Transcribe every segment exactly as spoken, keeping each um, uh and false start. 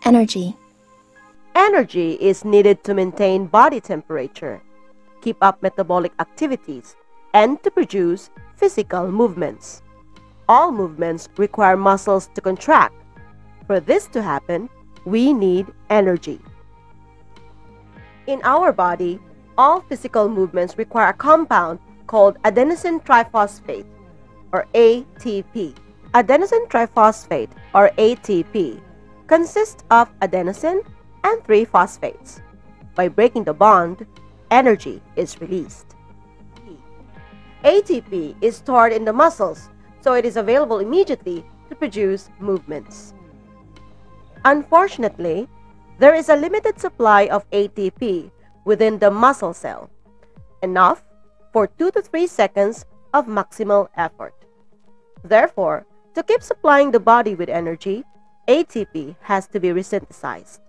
Energy. Energy is needed to maintain body temperature, keep up metabolic activities, and to produce physical movements. All movements require muscles to contract. For this to happen, we need energy. In our body, all physical movements require a compound called adenosine triphosphate, or A T P. Adenosine triphosphate, or A T P, consists of adenosine and three phosphates. By breaking the bond, energy is released. A T P is stored in the muscles, so it is available immediately to produce movements. Unfortunately, there is a limited supply of A T P within the muscle cell, enough for two to three seconds of maximal effort. Therefore, to keep supplying the body with energy, A T P has to be resynthesized.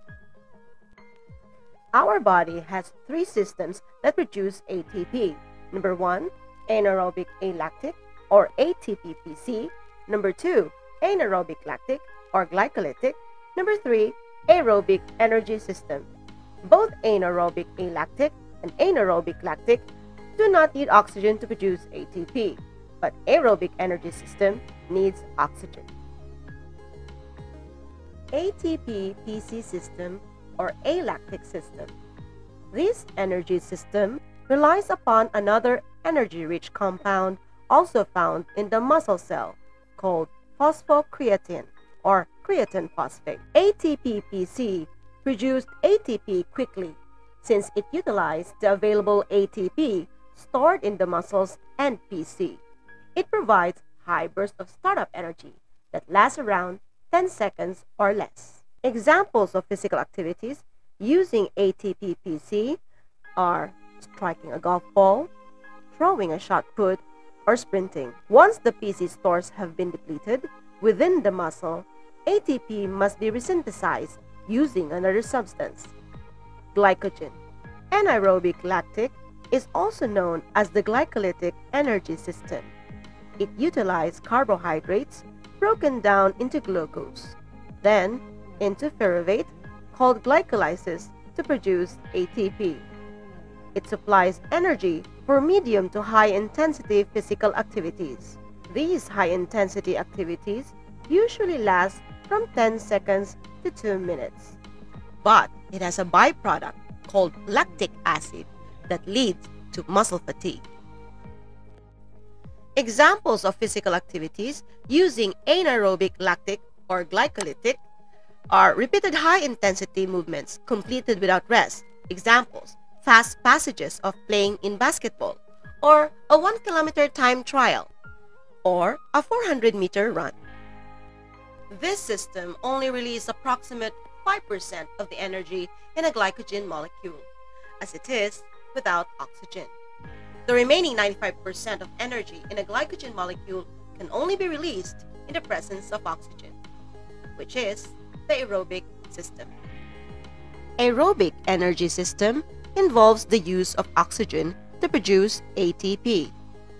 Our body has three systems that produce A T P. Number one, anaerobic alactic, or A T P P C. Number two, anaerobic lactic, or glycolytic. Number three, aerobic energy system. Both anaerobic alactic and anaerobic lactic do not need oxygen to produce A T P, but aerobic energy system needs oxygen. A T P P C system, or alactic system. This energy system relies upon another energy-rich compound also found in the muscle cell called phosphocreatine, or creatine phosphate. A T P P C produced A T P quickly since it utilized the available A T P stored in the muscles and P C. It provides high bursts of startup energy that lasts around ten seconds or less. Examples of physical activities using A T P P C are striking a golf ball, throwing a shot put, or sprinting. Once the P C stores have been depleted within the muscle, A T P must be resynthesized using another substance, glycogen. Anaerobic lactic is also known as the glycolytic energy system. It utilizes carbohydrates broken down into glucose, then into pyruvate called glycolysis to produce A T P. It supplies energy for medium to high-intensity physical activities. These high-intensity activities usually last from ten seconds to two minutes. But it has a byproduct called lactic acid that leads to muscle fatigue. Examples of physical activities using anaerobic lactic or glycolytic are repeated high-intensity movements completed without rest. Examples: fast passages of playing in basketball, or a one kilometer time trial, or a four hundred meter run. This system only releases approximate five percent of the energy in a glycogen molecule, as it is without oxygen. The remaining ninety-five percent of energy in a glycogen molecule can only be released in the presence of oxygen, which is the aerobic system. Aerobic energy system involves the use of oxygen to produce A T P.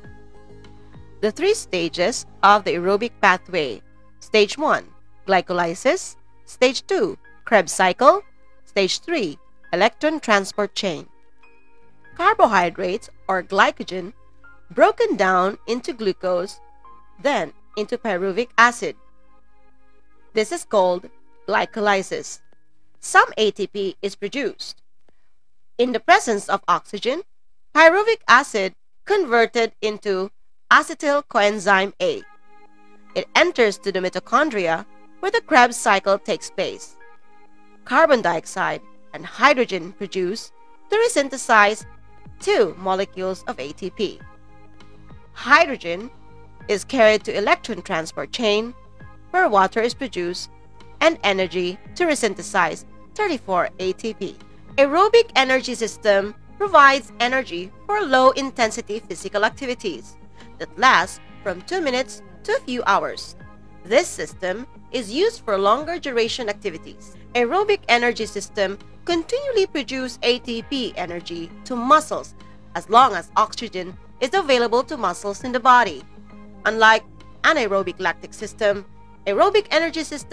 The three stages of the aerobic pathway: Stage one, glycolysis; Stage two, Krebs cycle; Stage three, electron transport chain. Carbohydrates, or glycogen, broken down into glucose, then into pyruvic acid. This is called glycolysis. Some A T P is produced. In the presence of oxygen, pyruvic acid converted into acetyl coenzyme A. It enters to the mitochondria where the Krebs cycle takes place. Carbon dioxide and hydrogen produce to resynthesize two molecules of A T P. Hydrogen is carried to electron transport chain where water is produced and energy to resynthesize thirty-four A T P. Aerobic energy system provides energy for low-intensity physical activities that last from two minutes to a few hours. This system is used for longer duration activities. Aerobic energy system continually produce A T P energy to muscles as long as oxygen is available to muscles in the body. Unlike anaerobic lactic system, aerobic energy system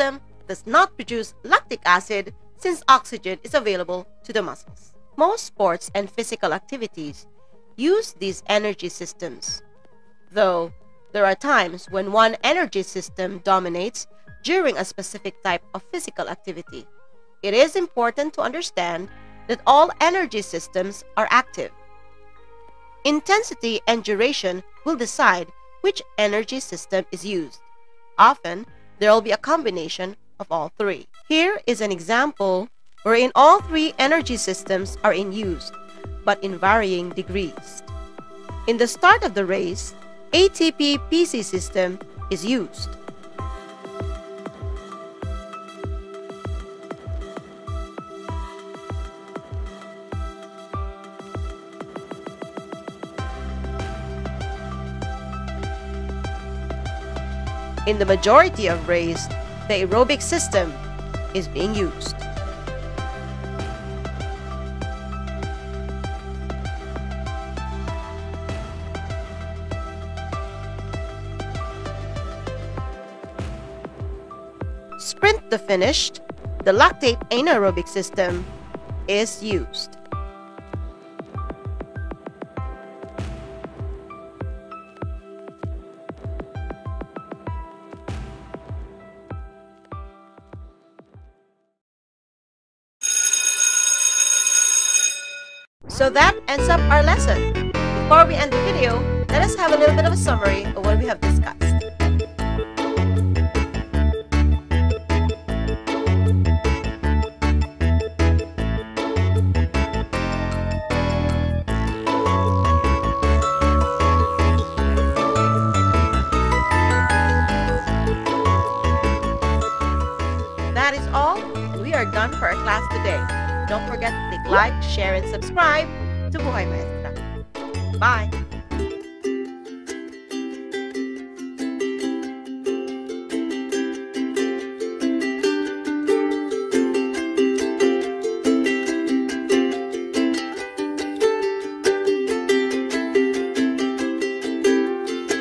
does not produce lactic acid since oxygen is available to the muscles. Most sports and physical activities use these energy systems, though there are times when one energy system dominates during a specific type of physical activity. It is important to understand that all energy systems are active. Intensity and duration will decide which energy system is used. Often, there will be a combination of all three. Here is an example wherein all three energy systems are in use, but in varying degrees. In the start of the race, A T P P C system is used. In the majority of race, the aerobic system is being used. Sprint to finished, the lactate anaerobic system is used. So that ends up our lesson. Before we end the video, let us have a little bit of a summary of what we have discussed. That is all. We are done for our class today. Don't forget to click like, share, and subscribe to Buhay Maestra. Bye!